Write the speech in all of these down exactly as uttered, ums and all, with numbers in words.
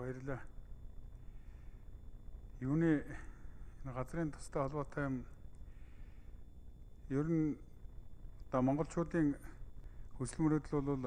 баярлалаа. Юуны газрын тустай холбоотой юм ер нь одоо монголчуудын хүсэл мөрөөдөл бол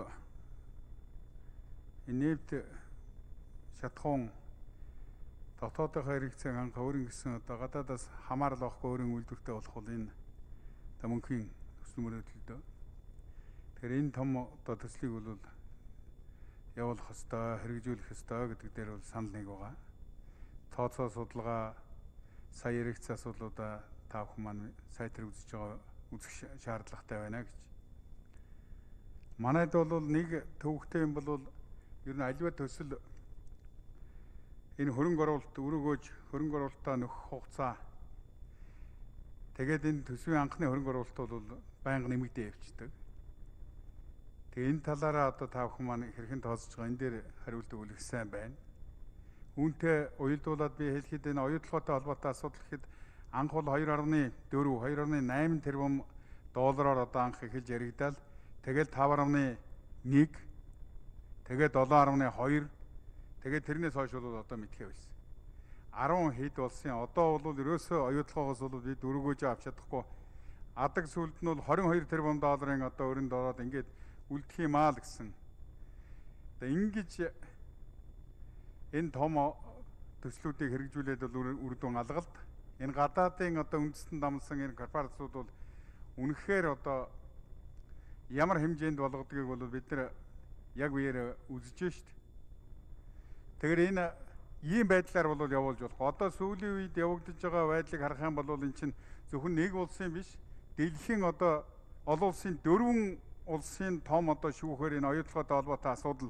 энэвд шатхуун дотоодын хэрэгцээг хангах өөрийн гэсэн одоо гадаадаас хамаарал авахгүй өөрийн үйлдвэртэй болох бол энэ одоо мөнхийн хүсэл мөрөөдөл дөө. Тэгэхээр энэ том одоо төслийг бол явуулах ёстой, хэрэгжүүлэх ёстой гэдэг дээр бол санал нэг байгаа. Тооцоо судалгаа, сая яригц асуудлуудаа та бүхэн маань сайтар үзэж байгаа үзэх шаардлагатай байна гэж. Манайд бол нэг төвөгтэй юм бол ер нь аливаа төсөл энэ хөрөнгө оруулалт өрөөгөөж хөрөнгө оруулалтаа нөхөх хугацаа тэгээд энэ төсвийн анхны хөрөнгө оруулалт бол байнга нэмэгдээ явчихдаг. Тэгээ энэ талаараа одоо та бүхэн маань хэрхэн тооцож байгаа энэ дээр хариулт өгөх сайн байна. Үүнтэй уялдуулаад би хэлэхэд энэ оюутлоготой холбоотой асуудал гэхэд анх бол хоёр гаруй дөрөв, хоёр гаруй найман тэрбум доллараар одоо анх эхэлж яригдал. Тэгээд тав гаруй нэг, тэгээд долоон гаруй хоёр, тэгээд тэрнээс хойш бол одоо мэдхээ байсан. арван хэд болсон. Одоо бол ерөөсөө оюутлогоос бол бид өргөөж авч чадахгүй. Адаг сүлд нь бол хорин хоёр тэрбум долларын одоо өрөнд ороод ингээд үлдэх юм аа л гэсэн. Тэгээ ингэж энэ том төслүүдийг хэрэгжүүлээд бол үр дүн алгалт. Энэ гадаадын одоо үндэстэн дамсан энэ корпорацууд бол үнэхээр одоо ямар хэмжээнд болгодгийг бол бид нар яг үеэр үзэж шít. Тэгэхээр энэ ийм байдлаар бол явуулж болох. Одоо сүүлийн үед явагдаж байгаа байдлыг харах юм бол энэ чинь зөвхөн нэг улсын биш, дэлхийн одоо олон улсын дөрвөн улсын том одоо шүүхээр энэ оюутлоготой холбоотой асуудал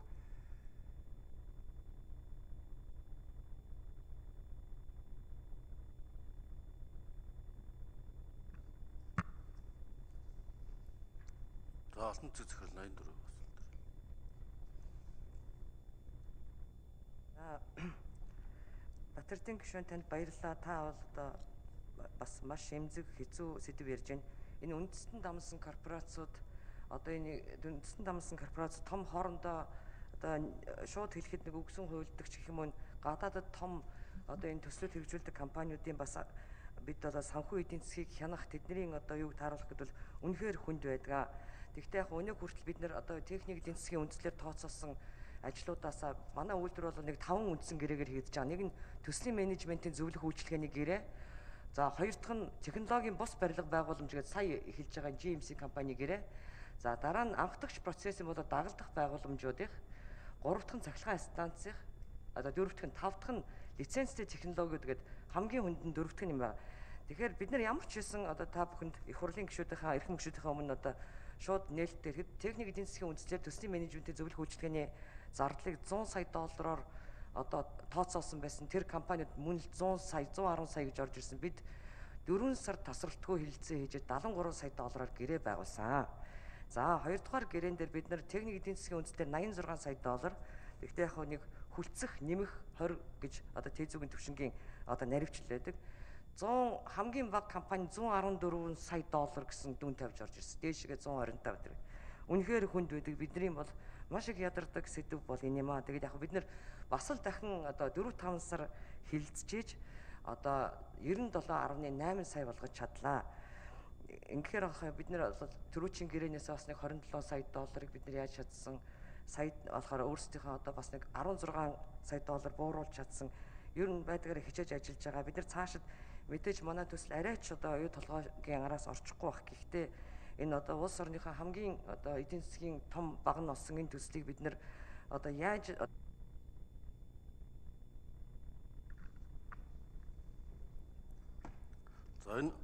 За алтан цэц захирал найман дөрөв асуулт. Батэрдин гишүүн танд баярлалаа. Та бол одоо бас маш эмзэг хэцүү сэдв ярьж байна. Энэ үндэстэн дамсан корпорациуд одоо энэ үндэстэн дамсан корпорац том хоорондоо одоо шууд хэлэхэд нэг өгсөн хуульдагч гэх юм уу гадаадад том одоо энэ төслүүд хэрэгжүүлдэг компаниудын бас бид одоо санхүү эдийн засгийг хянах тэдний одоо юуг тааруулах гэдэг бол үнэхээр хүнд байдаг. Тэгвэл яг өнөө хүртэл бид нэр одоо техник эдийн засгийн үндслээр тооцоолсон ажлуудаасаа манай үйлдвэр бол нэг таван үндсэн гэрээгээр хийгдэж байгаа. Нэг нь төслийн менежментийн зөвлөх үйлчилгээний гэрээ. За хоёр дахь нь технологийн бус барилга байгууламж гэж сая эхэлж байгаа джи эм си компани гэрээ. За дараа нь анхдагч процессын болоо дагалдах байгууламжуудын, гурав дахь нь цахилгаан станцын, одоо дөрөв дахь нь, тав дахь нь лицензтэй технологиуд гэдэг хамгийн хүнд нь дөрөв дахь нь юм байна. Тэгэхээр бид нар ямар ч хэлсэн одоо та бүхэнд их хурлын гишүүдийнхээ эрхэм гишүүдийнхээ өмнө одоо шууд нээлттэй техник эдийн засгийн үндслээр төслийн менежментийн зөвлөх үйлчилгээний зардлыг зуун сая доллараар одоо тооцоолсон байсан. Тэр компаниуд мөн л зуун сая, зуун арван сая гэж орж ирсэн. Бид дөрвөн сар тасралтгүй хэлэлцээ хийж дагалан гурван сая доллараар гэрээ байгуулсан. За хоёр дахь гэрээн дээр бид нар техник эдийн засгийн үндслээр найман зургаан сая доллар. Тэгвэл яг нэг хүлцэх, нэмэх хорь гэж одоо Тэзүүгийн төвшингийн одоо наривчлал байдаг. зуун хамгийн бага компани зуун арван дөрвөн сая доллар гэсэн дүн тавьж орж ирсэн. Дээшгээ зуун хорин тав гэдэг. Үнэхээр хүнд байдаг. Бидний бол маш их ядардаг сэдв бол энэ юм аа. Тэгээд яг бид нар бас л дахин одоо дөрөв таван сар хилцчихэж одоо девяносто доллар нөлөө найман сая болгож чадлаа. Ингэхээр ахаа бид нар бол төрүүчийн гэрээнээс бас нэг хорин долоо сая долларыг бид нар яаж чадсан. Сая болохоор өөрсдийнхөө одоо бас нэг арван зургаан сая доллар бууруулж чадсан. Ер нь байдгаар хичээж ажиллаж байгаа. Бид нар цаашид мэдээж манай төсөл арайч одоо оюу толгойн араас орчихгүй бах. Гэхдээ энэ одоо улс орныхоо хамгийн одоо эдийн засгийн том баг нь болсон энэ төслийг бид нэр одоо яаж За энэ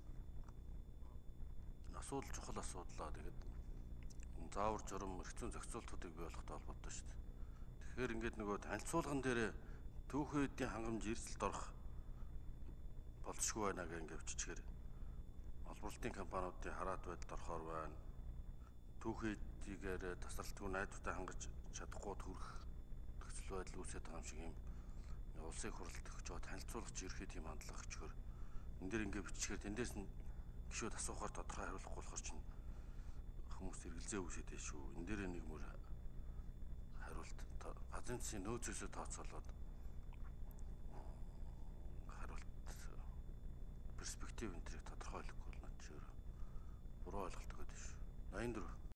асуудал чухал асуудлаа. Тэгээд заавар журам эрхцэн зохицуултуудыг бий болгохтой холбоотой шүү дээ. Тэгэхээр ингээд нөгөө танилцуулган дээр түүхэн эдийн хангамж эрсдэлд орох болцшгүй байна гэх ингээд өччихээр олборлолтын компаниудын хараат байдалд орохоор байна. Түүхэн эдийгээр тасралтгүй найдвартай хангаж чадахгүй төрөх нөхцөл байдал үүсэж байгаа юм шиг юм. Улсын хурлд өгч байгаа танилцуулгач ерөөхдөө тийм хандлага өгчхөр энэ дээр ингээд биччихээр тэндээс нь гişүүд асуухаар тодорхой хариулахгүй болохоор чинь хүмүүс эргэлзээ үүсэтэй шүү. Энэ дээр нэг мөр хариулт газрын засгийн нөөцөөсөө тооцоолоод хариулт перспектив энэ төрийг тодорхойлохгүй бол над чи өөрөө буруу ойлголт өгöd шүү. ноён дөрөв